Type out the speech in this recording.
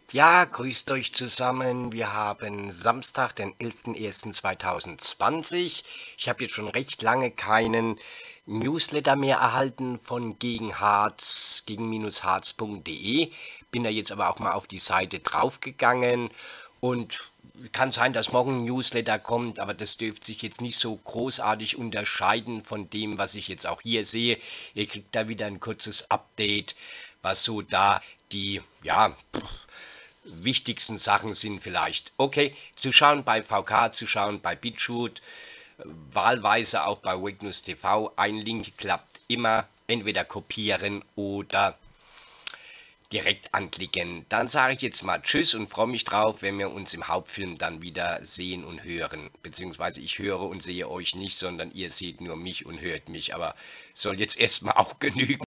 Ja, grüßt euch zusammen. Wir haben Samstag, den 11.01.2020. Ich habe jetzt schon recht lange keinen Newsletter mehr erhalten von gegen-harz.de. Bin da jetzt aber auch mal auf die Seite draufgegangen und kann sein, dass morgen ein Newsletter kommt, aber das dürfte sich jetzt nicht so großartig unterscheiden von dem, was ich jetzt auch hier sehe. Ihr kriegt da wieder ein kurzes Update, was so da die, ja, wichtigsten Sachen sind vielleicht. Okay, zuschauen bei VK, zuschauen bei BitChute, wahlweise auch bei Wegnus TV. Ein Link klappt immer, entweder kopieren oder direkt anklicken. Dann sage ich jetzt mal Tschüss und freue mich drauf, wenn wir uns im Hauptfilm dann wieder sehen und hören. Beziehungsweise ich höre und sehe euch nicht, sondern ihr seht nur mich und hört mich. Aber soll jetzt erstmal auch genügen.